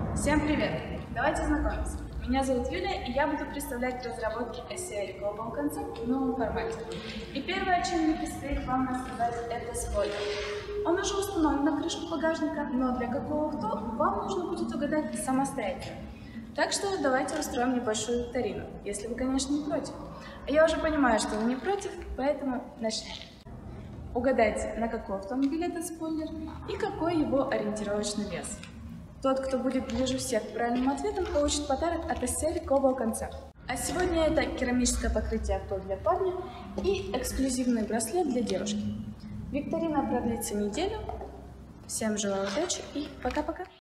Всем привет! Давайте знакомиться. Меня зовут Юлия, и я буду представлять разработки SCL Global Concept в новом формате. И первое, о чем мне предстоит вам рассказать, это спойлер. Он уже установлен на крышку багажника, но для какого авто вам нужно будет угадать самостоятельно. Так что давайте устроим небольшую викторину, если вы, конечно, не против. А я уже понимаю, что вы не против, поэтому начнем. Угадайте, на какой автомобиль этот спойлер и какой его ориентировочный вес. Тот, кто будет ближе всех к правильным ответам, получит подарок от SCL Global Concept. А сегодня это керамическое покрытие авто для парня и эксклюзивный браслет для девушки. Викторина продлится неделю. Всем желаю удачи и пока-пока!